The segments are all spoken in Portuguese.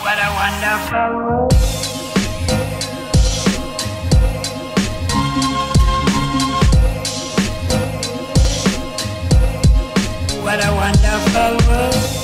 What a wonderful world. What a wonderful world.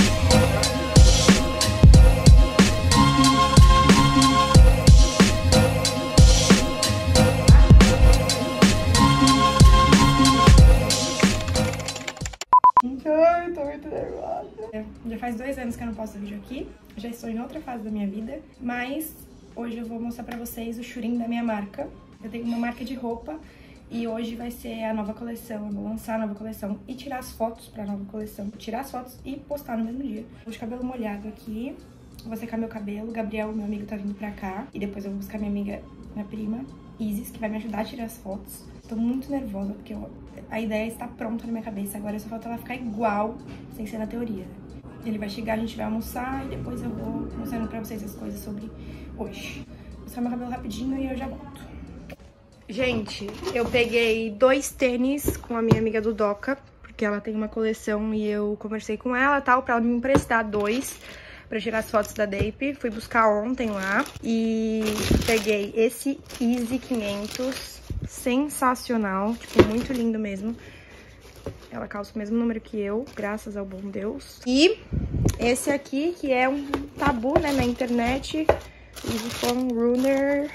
Ai, tô muito nervosa. Já faz 2 anos que eu não posto vídeo aqui. Já estou em outra fase da minha vida. Mas hoje eu vou mostrar pra vocês o Shurin da minha marca. Eu tenho uma marca de roupa e hoje vai ser a nova coleção. Eu vou lançar a nova coleção e tirar as fotos pra nova coleção. Tirar as fotos e postar no mesmo dia. Vou de cabelo molhado aqui. Vou secar meu cabelo. O Gabriel, meu amigo, tá vindo pra cá. E depois eu vou buscar minha prima, Isis, que vai me ajudar a tirar as fotos. Tô muito nervosa, porque a ideia está pronta na minha cabeça. Agora só falta ela ficar igual, sem ser na teoria. Ele vai chegar, a gente vai almoçar e depois eu vou mostrando pra vocês as coisas sobre hoje. Vou mostrar meu cabelo rapidinho e eu já volto. Gente, eu peguei 2 tênis com a minha amiga do Doca, porque ela tem uma coleção e eu conversei com ela, tal, pra ela me emprestar 2 pra tirar as fotos da Dape. Fui buscar ontem lá e peguei esse Easy 500, sensacional, tipo, muito lindo mesmo. Ela calça o mesmo número que eu, graças ao bom Deus. E esse aqui, que é um tabu, né, na internet, Easy Foam Runner,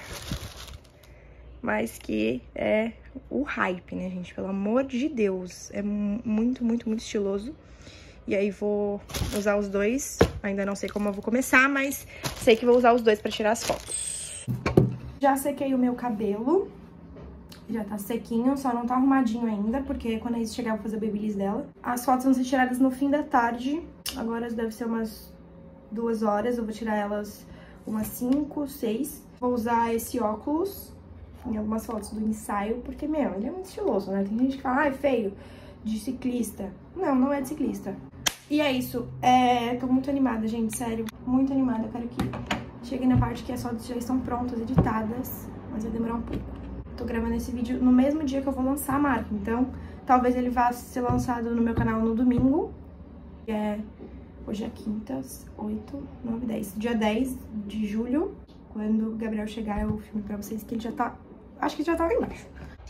mas que é o hype, né, gente? Pelo amor de Deus, é muito, muito, muito estiloso. E aí vou usar os 2, ainda não sei como eu vou começar, mas sei que vou usar os 2 pra tirar as fotos. Já sequei o meu cabelo, já tá sequinho, só não tá arrumadinho ainda, porque quando a Isis chegar eu vou fazer o babyliss dela. As fotos vão ser tiradas no fim da tarde, agora deve ser umas 2 horas, eu vou tirar elas umas 5, 6. Vou usar esse óculos em algumas fotos do ensaio, porque, meu, ele é muito estiloso, né? Tem gente que fala, ah, é feio, de ciclista. Não, não é de ciclista. E é isso, tô muito animada, gente, sério, muito animada. Eu quero que chegue na parte que as fotos já estão prontas, editadas, mas vai demorar um pouco. Tô gravando esse vídeo no mesmo dia que eu vou lançar a marca, então talvez ele vá ser lançado no meu canal no domingo, que hoje é quinta, 8, 9, 10. Dia 10 de julho, quando o Gabriel chegar, eu filmo pra vocês que ele já tá, acho que já tá lá embaixo.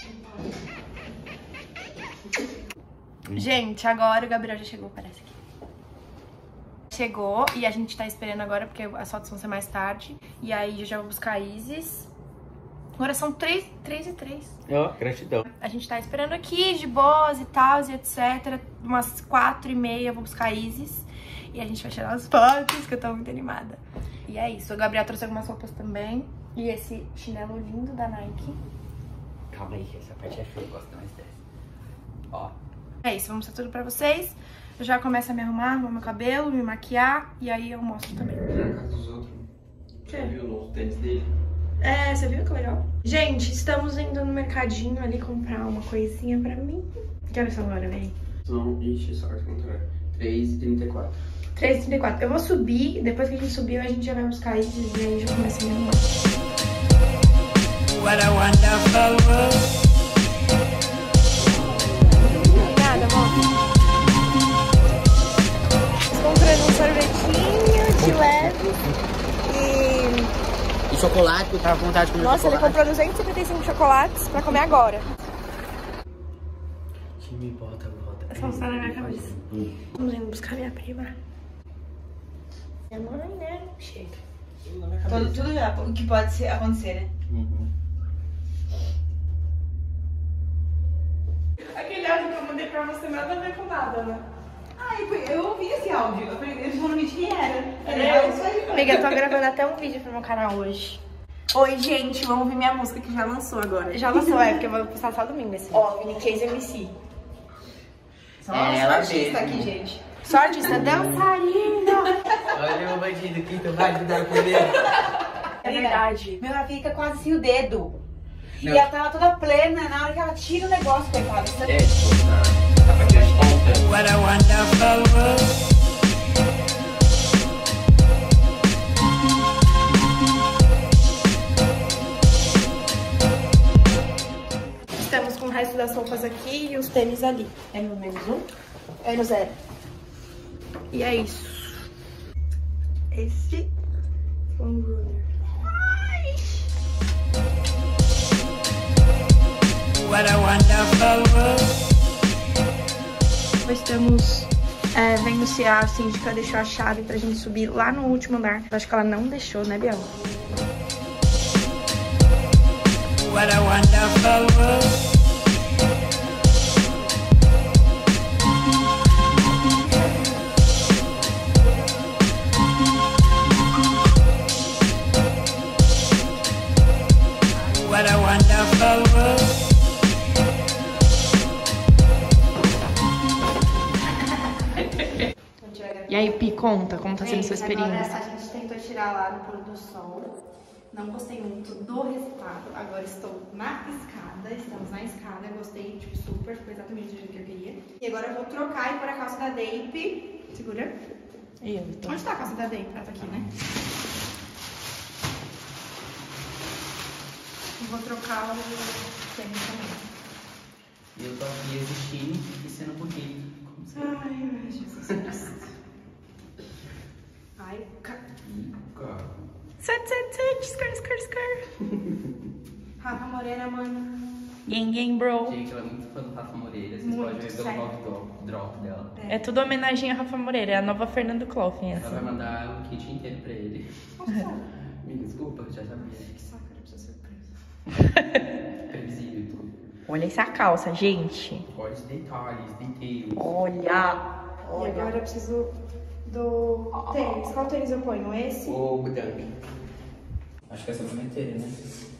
Gente, agora o Gabriel já chegou, parece que. Chegou e a gente tá esperando agora, porque as fotos vão ser mais tarde. E aí eu já vou buscar a Isis. Agora são 3 e 3. Ó, gratidão. A gente tá esperando aqui, de boas e tal, e etc. Umas 4h30 eu vou buscar a Isis. E a gente vai tirar as fotos, que eu tô muito animada. E é isso. O Gabriel trouxe algumas roupas também. E esse chinelo lindo da Nike. Calma aí, essa parte é feia, eu gosto mais dessa. Ó. É isso, vou mostrar tudo pra vocês. Eu já começo a me arrumar meu cabelo, me maquiar. E aí eu mostro também. Na casa dos outros. Você viu o novo tênis dele? É, você viu que legal? Gente, estamos indo no mercadinho ali comprar uma coisinha pra mim. Que horas são agora, véi? São, ixi, só que contrário. 3h34. 3h34. Eu vou subir, depois que a gente subiu, a gente já vai buscar isso e aí já começa a me arrumar. What a wonderful world. Obrigada, amor. Comprando um sorvetinho de leve E chocolate, eu tava com vontade de comer Nossa, chocolate. ele comprou 255 chocolates pra comer agora. Time, bota. É só estar na minha cabeça. Vamos indo buscar minha prima. Minha mãe, né? Chega. Tudo já, o que pode acontecer, né? Aquele áudio que eu mandei pra você nada a ver com nada, né? Eu ouvi esse áudio, eu só não vi quem era. Era isso aí. Amiga, eu tô gravando até um vídeo pro meu canal hoje. Oi, gente, vamos ouvir minha música que já lançou agora. Já lançou, porque eu vou postar só domingo esse vídeo. Ó, Vini Case MC. Só ela artista mesmo. aqui, gente. Só artista dançarina. Olha o bandido aqui, tu vai me dar poder. É verdade. Meu, ela fica quase sem o dedo. Não. E ela tava toda plena, na hora que ela tira o negócio, coitada. É, tá pra tirar ponta. What a wonderful world. Estamos com o resto das roupas aqui e os tênis ali. É no menos um? É no 0. E é isso. Esse One Runner. What a wonderful world. Estamos vendo se a síndica deixou a chave pra gente subir lá no último andar. Eu acho que ela não deixou, né, Biel? What a wonderful world. What a wonderful world. E aí, Pi, conta como tá sendo sua experiência. Agora a gente tentou tirar lá no pôr do sol. Não gostei muito do resultado. Agora estou na escada. Estamos na escada. Gostei, tipo, super. Ficou exatamente do jeito que eu queria. E agora eu vou trocar e pôr a calça da Dape. Segura. Onde tá a calça da Dape? Ela tá aqui, né? E vou trocar o tênis também. E eu tô aqui existindo e sendo bonito. Ai, meu Jesus Cristo. Ai, Rafa Moreira, mano. Gang, bro. Gente, ela é muito fã do Rafa Moreira. Vocês podem ver pelo novo drop dela. É tudo homenagem a Rafa Moreira, é a nova Fernando Clough, Ela vai mandar o kit inteiro pra ele. Me desculpa, eu já sabia. Que saco, era pra ser surpresa. Previsível tudo. Olha essa calça, gente. Olha os detalhes, details. Olha. E agora eu preciso do tênis. Qual tênis eu ponho? Esse? Ou o Dunk. Acho que essa é prometeira, né?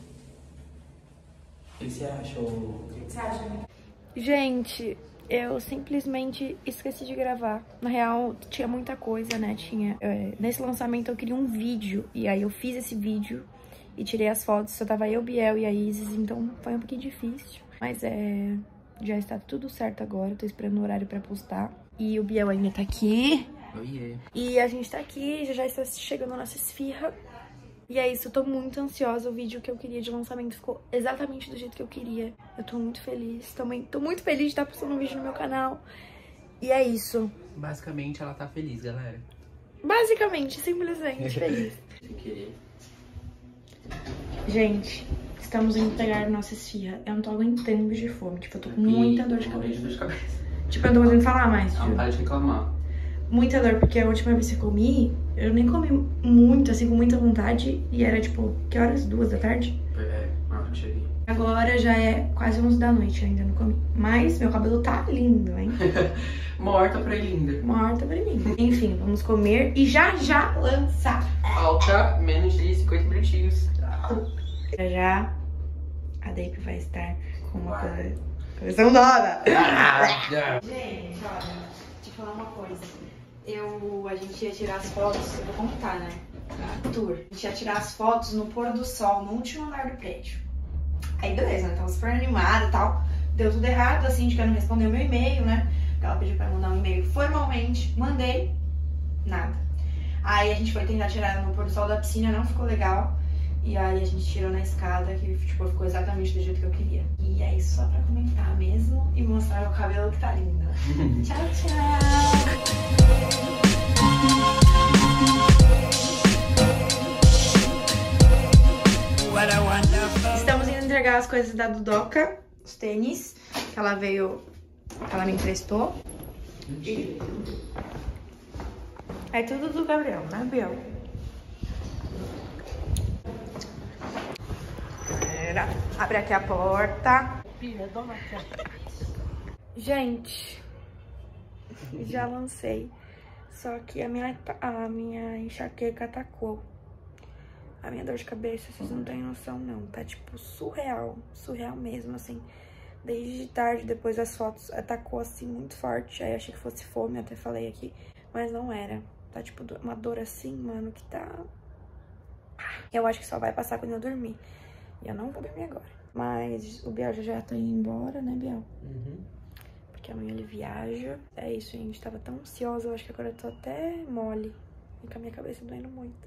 O que você acha? O que você acha, amiga? Gente, eu simplesmente esqueci de gravar. Na real, tinha muita coisa, né? Nesse lançamento eu queria um vídeo. E aí eu fiz esse vídeo e tirei as fotos. Só tava eu, Biel e a Isis, então foi um pouquinho difícil. Mas já está tudo certo agora. Eu tô esperando o horário pra postar. E o Biel ainda tá aqui. Oiê. E a gente tá aqui, já está chegando a nossa esfirra. E é isso, eu tô muito ansiosa. O vídeo que eu queria de lançamento ficou exatamente do jeito que eu queria. Eu tô muito feliz. Também tô muito feliz de estar postando um vídeo no meu canal. E é isso. Basicamente, ela tá feliz, galera. Basicamente, simplesmente feliz. Sem querer. Gente, estamos indo pegar nossa esfirra. Eu não tô aguentando de fome. Tipo, eu tô com muita dor de cabeça. Tipo, eu não tô podendo falar mais. Não, para de reclamar. Muita dor, porque a última vez que eu comi, eu nem comi muito, assim, com muita vontade. E era, tipo, que horas? 2 da tarde? Na hora que cheguei. Agora já é quase 11 da noite, ainda não comi. Mas meu cabelo tá lindo, hein? Morta pra linda. Morta pra mim. Enfim, vamos comer e já lançar. Falta menos de 50 minutinhos. Já a Dape vai estar com uma coleção nova. Gente, olha, deixa eu falar uma coisa. A gente ia tirar as fotos, eu vou contar, né? Pra tour. A gente ia tirar as fotos no pôr do sol, no último andar do prédio. Aí beleza, né? Tava super animada e tal. Deu tudo errado, a síndica não respondeu meu e-mail, né? Ela pediu pra mandar um e-mail formalmente. Mandei, nada. Aí a gente foi tentar tirar no pôr do sol da piscina, não ficou legal. E aí a gente tirou na escada, que tipo, ficou exatamente do jeito que eu queria. E é isso só pra comentar mesmo e mostrar meu cabelo que tá lindo. Tchau, tchau! What a wonderful. Estamos indo entregar as coisas da Dudoca, os tênis, que ela me emprestou. É tudo do Gabriel, né, Biel? Abre aqui a porta. Gente, já lancei. Só que a minha enxaqueca atacou. A minha dor de cabeça, vocês não têm noção, não. Tá, tipo, surreal. Surreal mesmo, assim. Desde de tarde, depois das fotos, atacou, assim, muito forte. Aí achei que fosse fome, até falei aqui. Mas não era. Tá, tipo, uma dor assim, mano, que tá... Eu acho que só vai passar quando eu dormir. E eu não vou dormir agora. Mas o Biel já tá indo embora, né, Biel? Porque amanhã ele viaja. É isso, gente. Tava tão ansiosa. Eu acho que agora eu tô até mole. E com a minha cabeça doendo muito.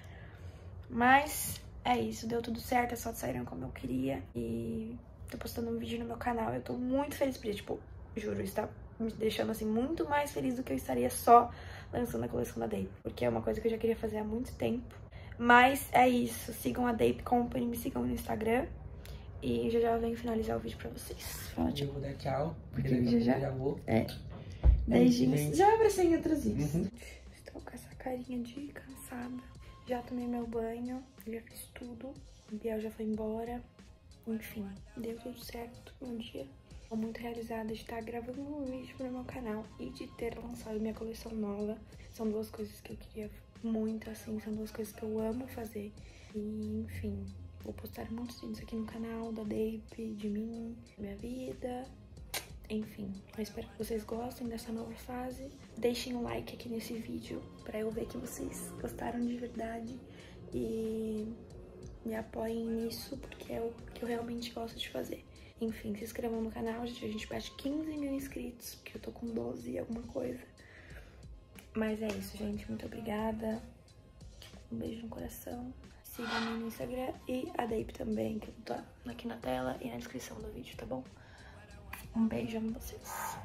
Mas é isso. Deu tudo certo. As fotos saíram como eu queria. E tô postando um vídeo no meu canal. Eu tô muito feliz por isso. Tipo, juro, isso tá me deixando, assim, muito mais feliz do que eu estaria só lançando a coleção da Dape. Porque é uma coisa que eu já queria fazer há muito tempo. Mas é isso. Sigam a Dape Company, me sigam no Instagram. E já venho finalizar o vídeo pra vocês. Fala, Eu vou dar tchau, porque Porque daqui a já- pouco eu já vou. É. Beijinhos. Gente. Já vai aparecer em outros vídeos. Estou com essa carinha de cansada. Já tomei meu banho, já fiz tudo. O Biel já foi embora. Enfim, deu tudo certo no dia. Estou muito realizada de estar gravando um vídeo pro meu canal e de ter lançado minha coleção nova. São duas coisas que eu queria muito, assim, são duas coisas que eu amo fazer. E, enfim, vou postar muitos vídeos aqui no canal da Dape, de mim, minha vida. Enfim, eu espero que vocês gostem dessa nova fase. Deixem um like aqui nesse vídeo pra eu ver que vocês gostaram de verdade. E me apoiem nisso, porque é o que eu realmente gosto de fazer. Enfim, se inscrevam no canal, gente. A gente bate 15 mil inscritos, porque eu tô com 12 e alguma coisa. Mas é isso, gente. Muito obrigada. Um beijo no coração. Sigam-me no Instagram e a Dape também, que tá aqui na tela e na descrição do vídeo, tá bom? Um beijo, amo vocês.